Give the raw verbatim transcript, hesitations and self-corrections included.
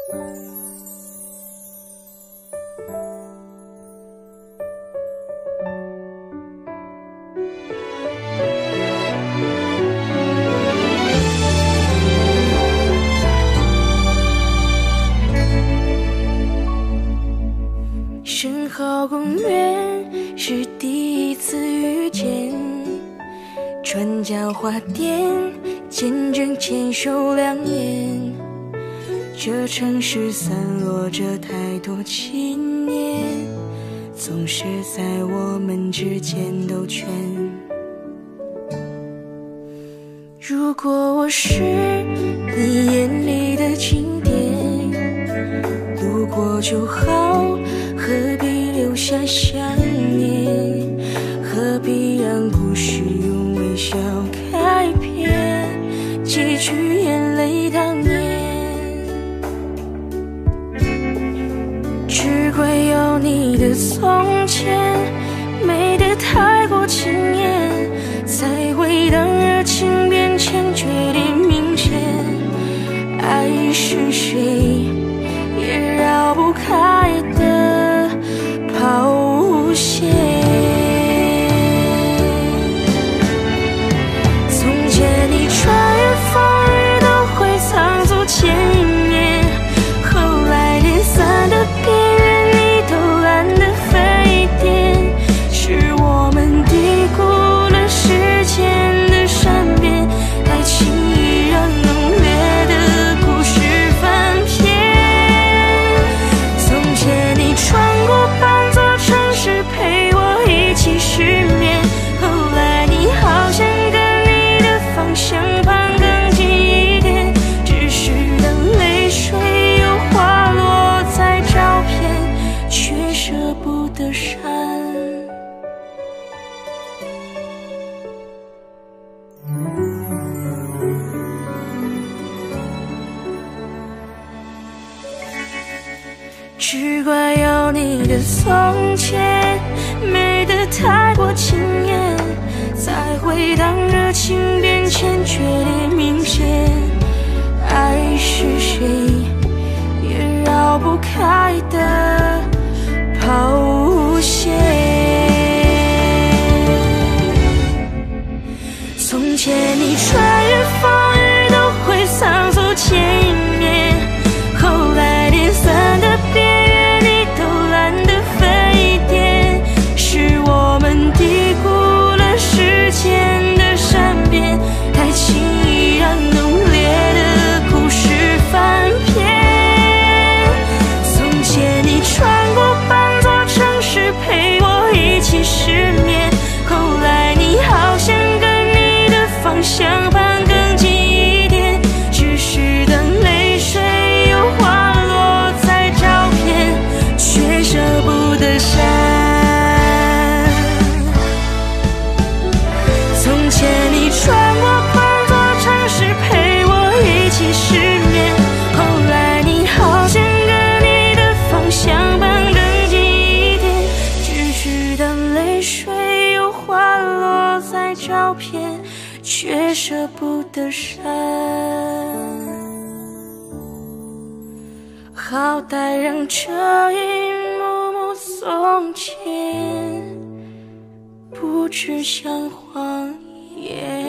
深好公园是第一次遇见，川江花店见证牵手两年，这城市散落着太多纪念，总是在我们之间兜圈。如果我是你眼里的经典，路过就好，何必留下想念？何必让故事用微笑开篇，几句眼泪当年？只怪有你的从前美得太过惊艳，才会当热情变迁，决定明显。爱是谁也绕不开的抛线。从前你穿越风雨都会仓促见面，后来连伞的边缘你都懒得飞点，是我们低估了时间的善变，太轻易让浓烈的故事翻篇。从前你穿过半座城市陪我一起失眠，后来你好像跟你的方向盘更近一点，只是当泪水又滑落在照片，却舍不得删。只怪有你的从前美得太过惊艳，才会当热情变迁，决定明显。爱是谁也绕不开的抛线。从前你穿越风雨都会仓促见面，后来连伞的边缘你都懒得飞点，是我们低估了时间的善变，太轻易让浓烈的故事翻篇。从前你穿过半座城市陪我一起失眠，后来你好像跟你的方向盘更近一点，只是当泪水又滑落在照片，却舍不得删。从前你穿过半座城市陪我一起失眠，后来你好像跟你的方向盘更近一点，只是当泪水又滑落在照片，却舍不得删。好歹让这一幕幕从前不只像谎言。